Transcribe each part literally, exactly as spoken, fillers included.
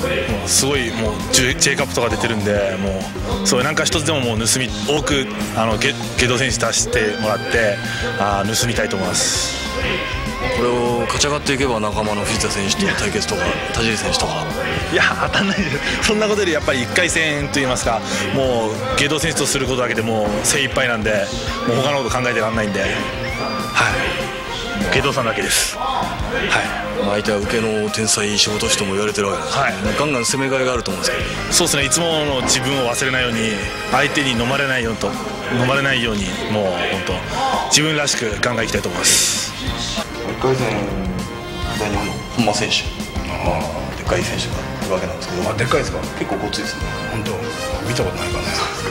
もうすごいもう J, J カップとか出てるんで、もうそういうなんか一つでももう盗み多くあのゲゲド選手出してもらってあ盗みたいと思います。 これを勝ち上がっていけば仲間の藤田選手との対決とか田尻選手とか、 いや当たんないです。そんなことよりやっぱりいっかい戦といいますか、もうゲド選手とすることだけでもう精一杯なんで、もう他のこと考えてらんないんで、はい、ゲドさんだけです。はいまあ、相手は受けの天才仕事師とも言われてるわけです、はい、ガンガン攻めがいがあると思うんですけど、 そうですね、いつもの自分を忘れないように、相手に飲まれないようにと飲まれないように、もう本当自分らしくガンガンいきたいと思います。 いっかい戦大日本の本間選手、まあ、でっかい選手がいるわけなんですけど、 あでっかいですか。 結構ごついですね。 本当見たことないからね、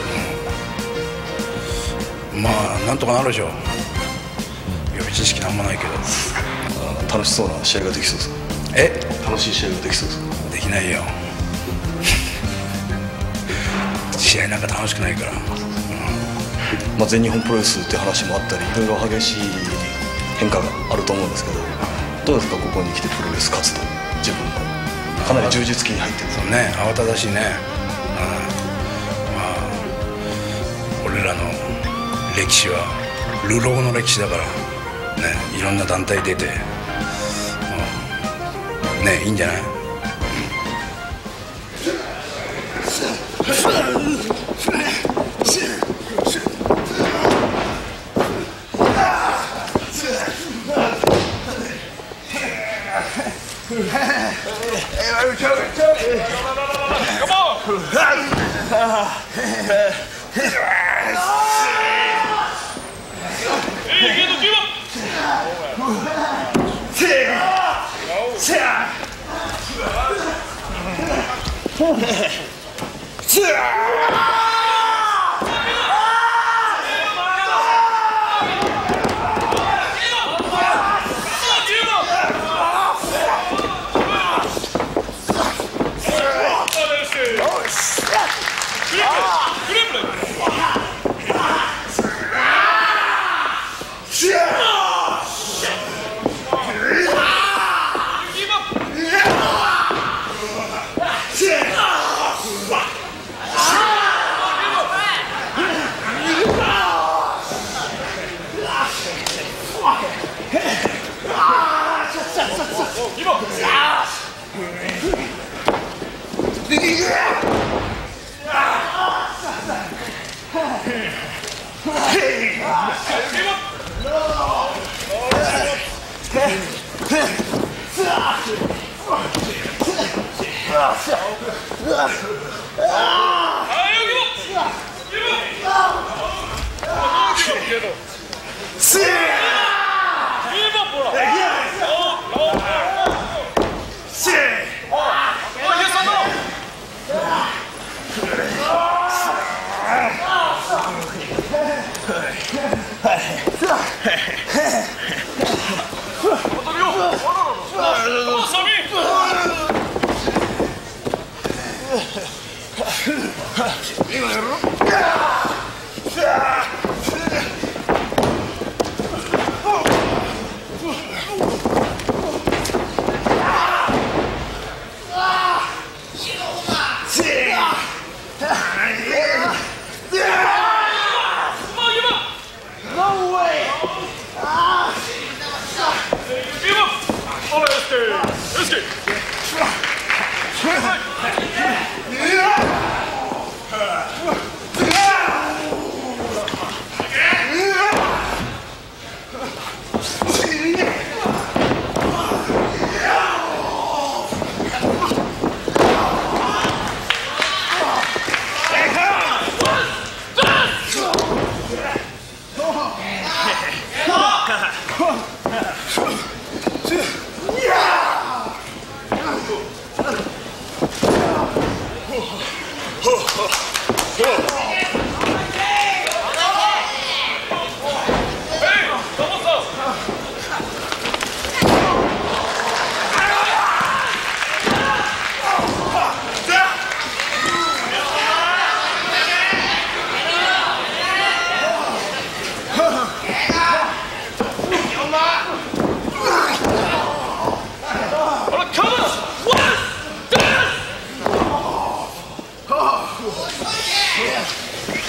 うん、まあなんとかなるでしょう。予備知識なんもないけど楽しそうな試合ができそうですか。 え楽しい試合ができそうですか。 できないよ試合なんか楽しくないから、うんまあ、全日本プロレスって話もあったり、いろいろ激しい変化があると思うんですけど、どうですか、ここに来てプロレス活動、自分のかなり充実期に入ってるんですよね。慌ただしいね、うん、まあ俺らの歴史は流浪の歴史だからね、いろんな団体出て、うん、ねいいんじゃない。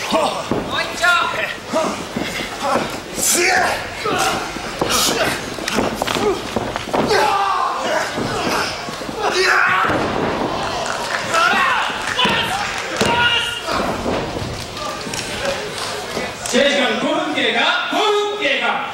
すげえ。 試合時間ごふん経過、ごふん経過。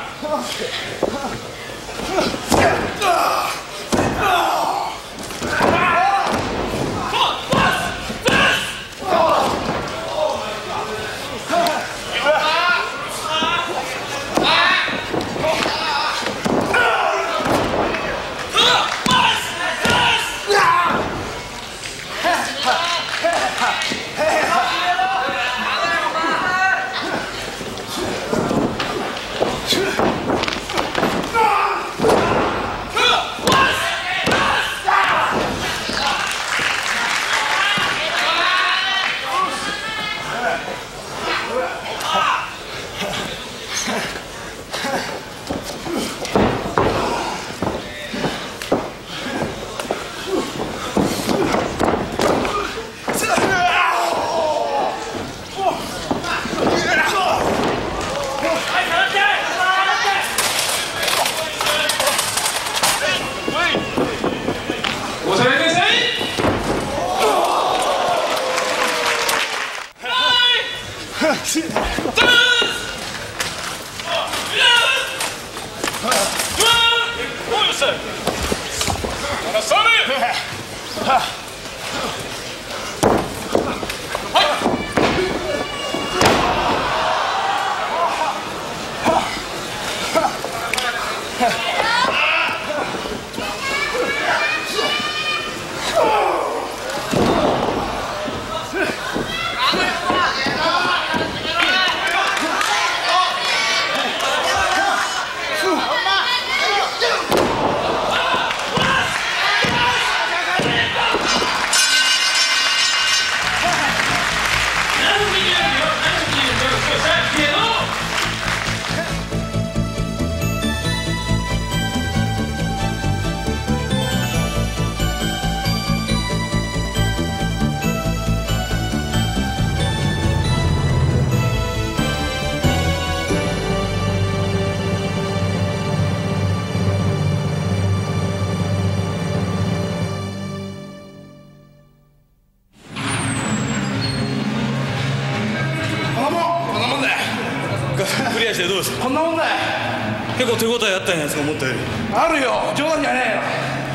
クリアしてどうですか。 こんなもんだよ。 結構手応えあったんじゃないですか、思ったより。 あるよ、冗談じゃねえよ。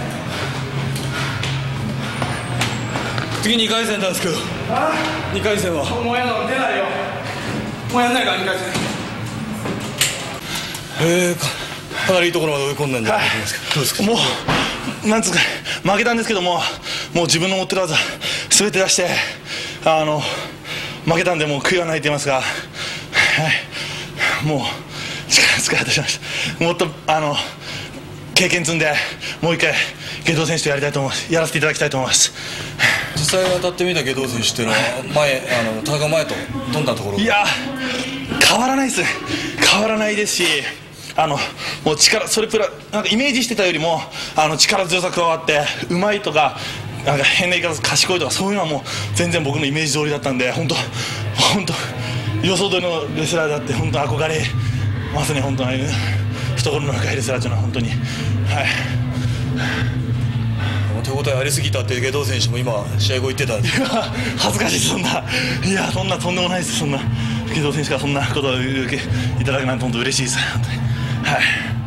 次にかい戦なんですけど、 あにかい戦はあ、もうやんの出ないよ。もうやんないからにかい戦。 えー、か, かなりいいところまで追い込んだんじゃないですか、はい、どうですか。 もうなんつうか負けたんですけども、もう自分の持ってる技全て出してあの負けたんで、もう悔いはないと言いますが、はい、もう力使い果たしました。もっとあの経験積んで、もう一回外藤選手とやりたいと思います。やらせていただきたいと思います。 実際当たってみた外藤選手っていうのは、前あの田中前とどんなところ。 いや変わらないです。変わらないですし、あのもう力、それプラなんかイメージしてたよりもあの力強さ加わって、うまいとかなんか変な言い方、賢いとかそういうのはもう全然僕のイメージ通りだったんで、本当本当予想通りのレスラーだって本当憧れますね。本当に懐の深いレスラーというのは本当に、はい。 手応えありすぎたって外藤選手も今試合後言ってたんで。 恥ずかしいです。そんな、いやそんなとんでもないです。そんな外藤選手がそんなことを言っていただくなんて本当嬉しいです。本当に、はい。